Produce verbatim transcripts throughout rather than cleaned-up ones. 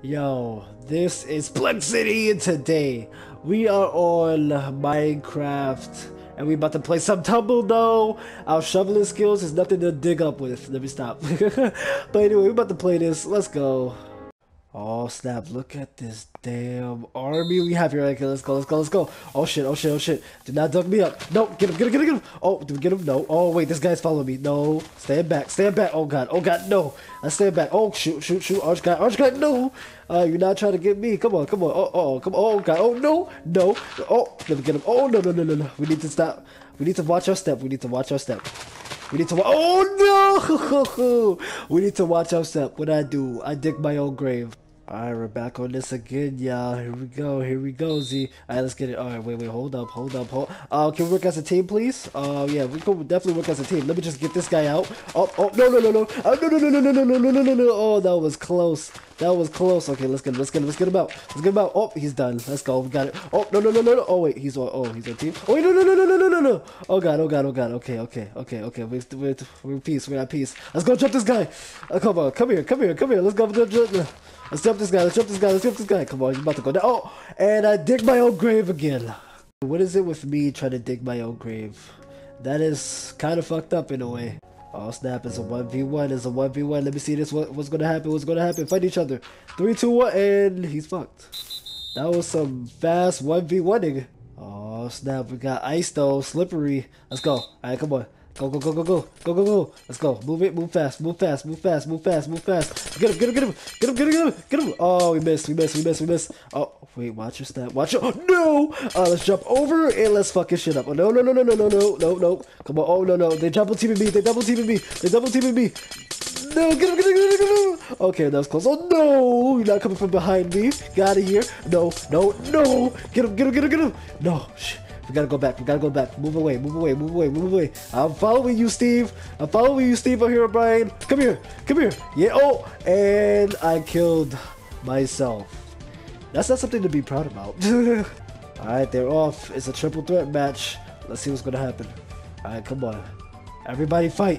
Yo, this is Plex City, and today we are on Minecraft, and we about to play some Tumble. Though our shoveling skills is nothing to dig up with. Let me stop. But anyway, we about to play this. Let's go. Oh snap, look at this damn army we have here. Okay, let's go, let's go, let's go. Oh shit, oh shit, oh shit. Do not dug me up. No, get him, get him, get him, get him. Oh, do we get him? No. Oh wait, this guy's following me. No. Stand back, stand back. Oh god, oh god, no. I stand back. Oh shoot, shoot, shoot. Arch guy, arch guy, no. Uh, you're not trying to get me. Come on, come on. Oh, oh, come on. Oh god, oh no, no. Oh, let me get him. Oh no, no, no, no, no. We need to stop. We need to watch our step. We need to watch our step. We need to wa- Oh no! We need to watch our step. What I do? I dig my own grave. Alright, we're back on this again, y'all. Here we go, here we go, Z. Alright, let's get it. Alright, wait, wait, hold up, hold up, hold Uh, can we work as a team, please? Uh, yeah, we can definitely work as a team. Let me just get this guy out. Oh, oh, no, no, no, no. Oh, no, no, no, no, no, no, no, no, no, no, no. Oh, that was close. That was close. Okay, let's get him, let's get him, let's get him out. Let's get him out. Oh, he's done. Let's go. We got it. Oh, no, no, no, no, no. Oh, wait, he's on, oh, he's on team. Oh, wait, no, no, no, no, no, no, no, no. Oh, God, oh, God, oh, God. Okay, okay, okay, okay. We're, we're, we're in peace. We're at peace. Let's go jump this guy. Oh, come on. Come here, come here, come here. Let's go jump, jump. Let's jump this guy, let's jump this guy, let's jump this guy. Come on, you're about to go down. Oh, and I dig my own grave again. What is it with me trying to dig my own grave? That is kind of fucked up in a way. Oh snap, it's a one v one, it's a one v one. Let me see this, what, what's gonna happen, what's gonna happen. Fight each other. three, two, one, and he's fucked. That was some fast one v one-ing. Oh snap, we got ice though, slippery. Let's go. Alright, come on. Go, go, go, go, go, go, go, go. Let's go. Move it, move fast, move fast, move fast, move fast, move fast. Get him, get him, get him, get him, get him, get him, get him. Oh, we missed, we missed, we missed, we missed. Oh, wait, watch your step, watch your, oh, no! Uh, let's jump over and let's fuck his shit up. Oh, no, no, no, no, no, no, no, no, no. Come on, oh, no, no, they double teaming me, they double teaming me, they double teaming me. No, get him, get him, get him, get him. Okay, that was close. Oh, no, you're not coming from behind me. Get out of here. No, no, no. Get him, get him, get him, get him. No, shit. We gotta go back. We gotta go back. Move away. Move away. Move away. Move away. I'm following you, Steve. I'm following you, Steve. Over here, Brian. Come here. Come here. Yeah. Oh, and I killed myself. That's not something to be proud about. All right, they're off. It's a triple threat match. Let's see what's gonna happen. All right, come on. Everybody fight.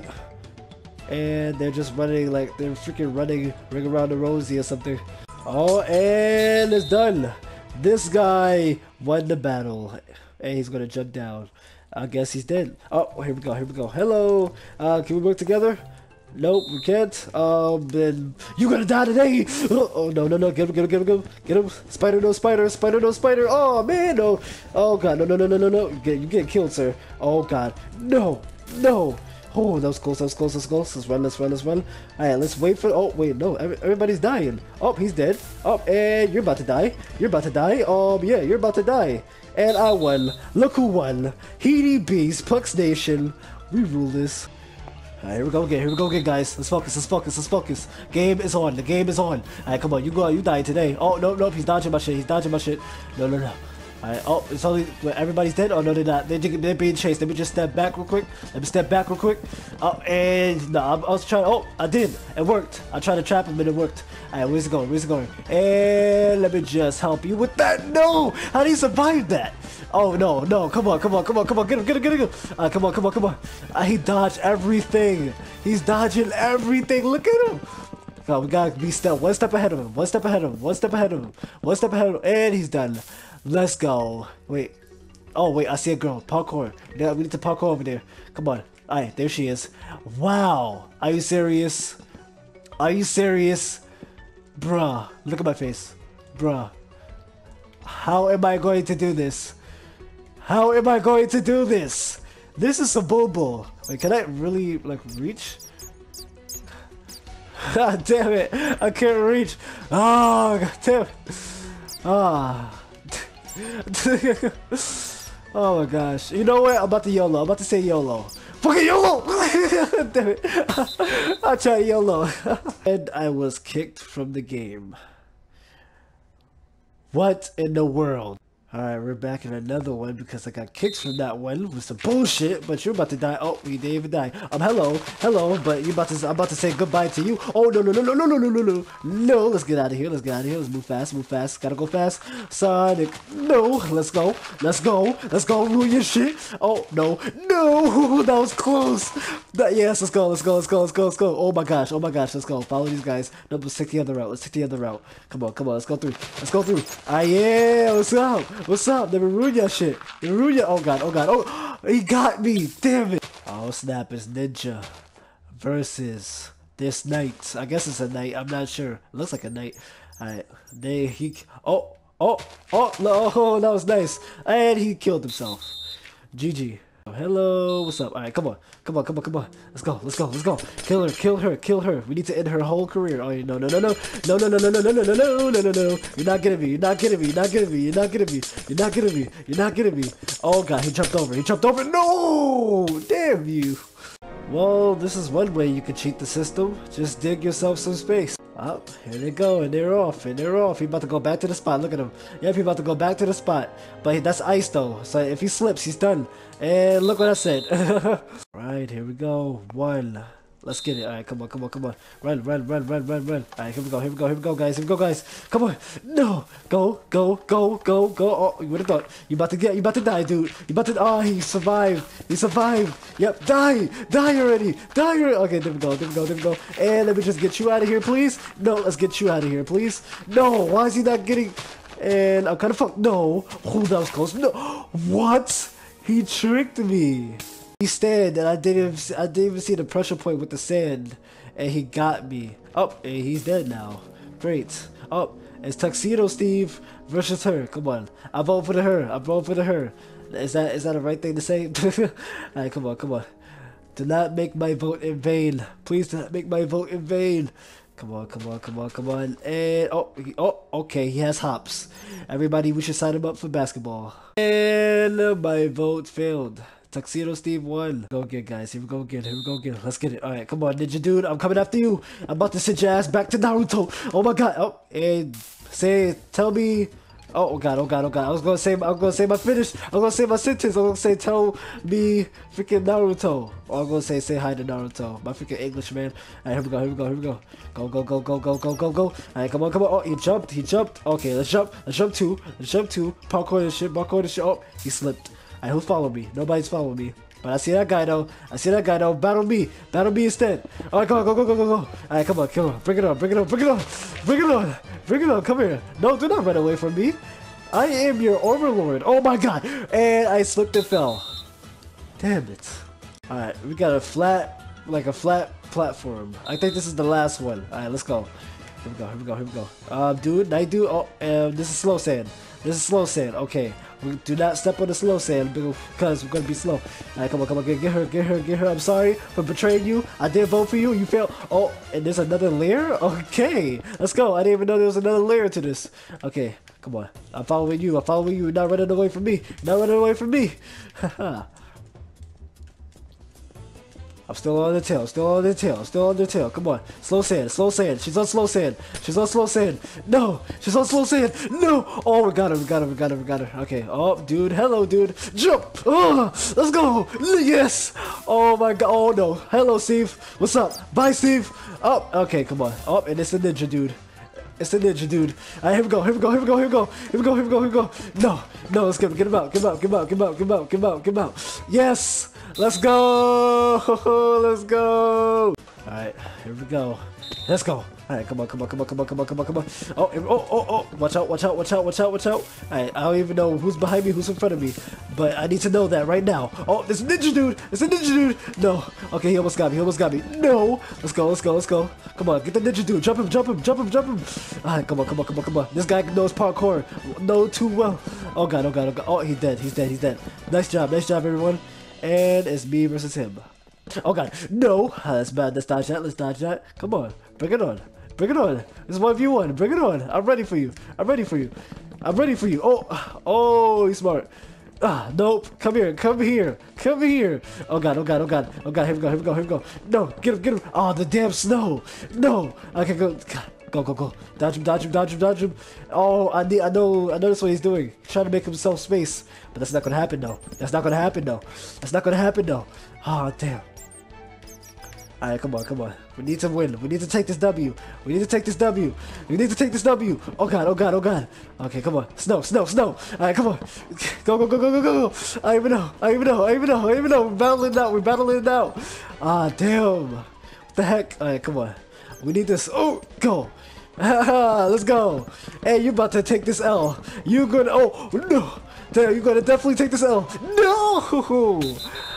And they're just running like they're freaking running, ring around the rosy or something. Oh, and it's done. This guy won the battle. And he's gonna jump down. I guess he's dead. Oh, here we go, here we go. Hello. Uh, can we work together? Nope, we can't. Um, then you gonna die today. Oh, no, no, no. Get him, get him, get him, get him. Get him. Spider, no spider. Spider, no spider. Oh, man, no. Oh, God. No, no, no, no, no, no. You get, you get killed, sir. Oh, God. No, no. Oh, that was close, that was close, that was close. Let's run, let's run, let's run. Alright, let's wait for... Oh, wait, no. Every, everybody's dying. Oh, he's dead. Oh, and you're about to die. You're about to die. Um, yeah, you're about to die. And I won. Look who won. Heedy Beast, Plex Nation. We rule this. Alright, here we go again. Here we go again, guys. Let's focus, let's focus, let's focus. Game is on. The game is on. Alright, come on. You go out. You die today. Oh, no, no. He's dodging my shit. He's dodging my shit. No, no, no. Alright, oh, it's only, everybody's dead? Oh, no, they're not. They're, they're being chased. Let me just step back real quick. Let me step back real quick. Oh, and, no, I, I was trying, oh, I did. It worked. I tried to trap him and it worked. Alright, where's it going? Where's it going? And let me just help you with that. No! How do you survive that? Oh, no, no, come on, come on, come on, come on. Get him, get him, get him. Uh, come on, come on, come on. Uh, he dodged everything. He's dodging everything. Look at him. God, we gotta be still. One step ahead of him. One step ahead of him. One step ahead of him. One step ahead of him. And he's done. Let's go. Wait. Oh, wait. I see a girl. Parkour. Yeah, we need to parkour over there. Come on. Alright, there she is. Wow. Are you serious? Are you serious? Bruh. Look at my face. Bruh. How am I going to do this? How am I going to do this? This is a boo-boo. Wait, can I really, like, reach? God damn it. I can't reach. Oh, god damn it. Ah. Oh my gosh. You know what? I'm about to YOLO. I'm about to say YOLO. Fucking YOLO! Damn it. I'll try YOLO. And I was kicked from the game. What in the world? Alright, we're back in another one because I got kicks from that one with some bullshit, but you're about to die. Oh, you didn't even die. Um, hello, hello, but you about to, I'm about to say goodbye to you. Oh, no, no, no, no, no, no, no, no, no, no, let's get out of here, let's get out of here, let's move fast, move fast, gotta go fast. Sonic, no, let's go, let's go, let's go, ruin your shit. Oh, no, no, that was close. That, yes, let's go, let's go, let's go, let's go, let's go. Oh my gosh, oh my gosh, let's go, follow these guys. No, let's take the other route, let's take the other route. Come on, come on, let's go through, let's go through. Ah, yeah, what's up? What's up? Never ruin your shit. Never ruin your. Oh god. Oh god. Oh, he got me. Damn it. Oh snap! It's Ninja versus this knight. I guess it's a knight. I'm not sure. It looks like a knight. All right. They he. Oh oh oh no. Oh, that was nice. And he killed himself. G G. Oh, hello. What's up? All right. Come on. Come on. Come on. Come on. Let's go. Let's go. Let's go. Kill her. Kill her. Kill her. We need to end her whole career. Oh no no no no no no no no no no no no no no no no. You're not getting me. You're not getting me. You're not getting me. You're not getting me. You're not getting me. You're not getting me. Oh god. He jumped over. He jumped over. No. Damn you. Well, this is one way you can cheat the system. Just dig yourself some space. Oh, here they go, and they're off, and they're off. He about to go back to the spot. Look at him. Yep, he about to go back to the spot. But that's ice, though. So if he slips, he's done. And look what I said. Right, here we go. One. Let's get it. All right, come on, come on, come on. Run, run, run, run, run, run. All right, here we go, here we go, here we go, guys. Here we go, guys. Come on. No. Go, go, go, go, go. Oh, you would have thought. You about to get, you about to die, dude. You about to, oh, he survived. He survived. Yep, die. Die already. Die already. Okay, there we go, there we go, there we go. And let me just get you out of here, please. No, let's get you out of here, please. No, why is he not getting, and I'm kind of fucked. No. Oh, that was close. No. What? He tricked me. He stand and I didn't I didn't even see the pressure point with the sand and he got me. Oh, and he's dead now. Great. Oh, it's Tuxedo Steve versus her. Come on. I vote for the her. I vote for the her. Is that is that the right thing to say? Alright, come on, come on. Do not make my vote in vain. Please do not make my vote in vain. Come on, come on, come on, come on. And oh, he, oh, okay, he has hops. Everybody, we should sign him up for basketball. And my vote failed. Tuxedo Steve won. Go again, guys. Here we go again. Here we go again. Let's get it. All right, come on, Ninja Dude. I'm coming after you. I'm about to send your ass back to Naruto. Oh my god. Oh, and say, tell me. Oh, oh god, oh god, oh god. I was gonna say, I was gonna say my finish. I was gonna say my sentence. I was gonna say, tell me freaking Naruto. Or I'm gonna say, say hi to Naruto. My freaking English, man. All right, here we go, here we go, here we go. Go, go, go, go, go, go, go, go. All right, come on, come on. Oh, he jumped, he jumped. Okay, let's jump. Let's jump two. Let's jump two. Parkour this shit, parkour this shit. Oh, he slipped. Alright, who's following me? Nobody's following me. But I see that guy though. I see that guy though. Battle me. Battle me instead. Alright, go, go, go, go, go, go. Alright, come on, come on. Bring it on, bring it on, bring it on. Bring it on. Bring it on. Come here. No, do not run away from me. I am your overlord. Oh my god. And I slipped and fell. Damn it. Alright, we got a flat, like a flat platform. I think this is the last one. Alright, let's go. Here we go, here we go, here we go. Um, dude, night dude. Oh, um, this is slow sand. This is slow sand. Okay. We do not step on the slow sand because we're gonna be slow. Alright, come on, come on, get, get her, get her, get her. I'm sorry for betraying you. I did vote for you. You failed. Oh, and there's another layer? Okay. Let's go. I didn't even know there was another layer to this. Okay, come on. I'm following you. I'm following you. You're not running away from me. You're not running away from me. Haha. I'm still on the tail, still on the tail, still on the tail. Come on. Slow sand, slow sand. She's on slow sand. She's on slow sand. No, she's on slow sand. No. Oh, we got her, we got her, we got her, we got her. Okay. Oh, dude. Hello, dude. Jump. Oh, let's go. Yes. Oh, my God. Oh, no. Hello, Steve. What's up? Bye, Steve. Oh, okay. Come on. Oh, and it's a ninja, dude. It's the ninja, dude. Alright, here we go, here we go, here we go, here we go, here we go, here we go, here we go. No, no, let's get him, get him out, get him out, get him out, get him out, get him out, get him out, get him out. Yes! Let's go! Let's go! Alright, here we go. Let's go. Alright, come on, come on, come on, come on, come on, come on, come on. Oh, oh, oh, oh, watch out, watch out, watch out, watch out, watch out. Alright, I don't even know who's behind me, who's in front of me. But I need to know that right now. Oh, this ninja dude! It's a ninja dude! No. Okay, he almost got me, he almost got me. No! Let's go, let's go, let's go. Come on, get the ninja dude. Jump him, jump him, jump him, jump him. Alright, come on, come on, come on, come on. This guy knows parkour. Know too well. Oh god, oh god, oh god. Oh, he's dead, he's dead, he's dead. Nice job, nice job, everyone. And it's me versus him. Oh god, no! Ah, that's bad, let's dodge that, let's dodge that. Come on, bring it on. Bring it on. This is one v one. Bring it on. I'm ready for you. I'm ready for you. I'm ready for you. Oh, oh, he's smart. Ah, nope. Come here. Come here. Come here. Oh god. Oh god. Oh god. Oh god. Here we go. Here we go. Here we go. No, get him. Get him. Oh, the damn snow. No. Okay, go. God. Go, go, go. Dodge him, dodge him, dodge him, dodge him. Oh, I need, I know, I notice what he's doing. He's trying to make himself space. But that's not gonna happen though. That's not gonna happen though. That's not gonna happen though. Oh, damn. Alright, come on, come on. We need to win. We need to take this W. We need to take this W. We need to take this W. Oh god, oh god, oh god. Okay, come on. Snow, snow, snow. Alright, come on. Go, go, go, go, go, go, go. I don't even know. I don't even know. I don't even know. I don't even know. We're battling it out. We're battling it out. Ah, damn. What the heck? Alright, come on. We need this. Oh, go. Let's go. Hey, you about to take this L. You gonna. Oh, no. Damn, you're gonna definitely take this L. No.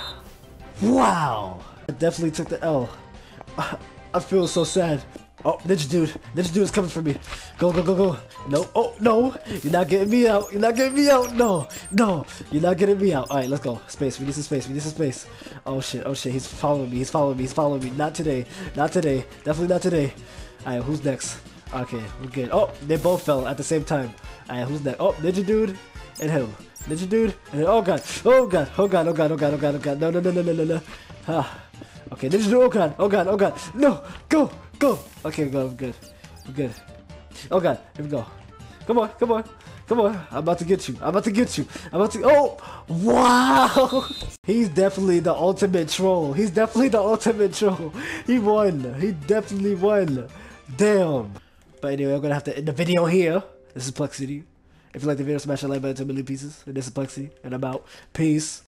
Wow. I definitely took the L. I feel so sad. Oh, Ninja Dude. Ninja Dude is coming for me. Go, go, go, go. No. Oh, no. You're not getting me out. You're not getting me out. No. No. You're not getting me out. All right, let's go. Space. We need some space. We need some space. Oh, shit. Oh, shit. He's following me. He's following me. He's following me. Not today. Not today. Definitely not today. All right, who's next? Okay, we're good. Oh, they both fell at the same time. All right, who's next? Oh, Ninja Dude and him. Ninja Dude and oh, God. Oh, God. Oh, God. Oh, God. Oh, God. Oh, God. Oh, God. No, no, no, no, no, no, no. Ah. Okay, Ninja Dude. Oh, God. Oh, God. Oh, God. No. Go. Go. Okay, go. I'm good. I'm good. Oh, God. Here we go. Come on. Come on. Come on. I'm about to get you. I'm about to get you. I'm about to. Oh. Wow. He's definitely the ultimate troll. He's definitely the ultimate troll. He won. He definitely won. Damn. But anyway, I'm going to have to end the video here. This is Plex City. If you like the video, smash the like button to a million pieces. And this is Plex City. And I'm out. Peace.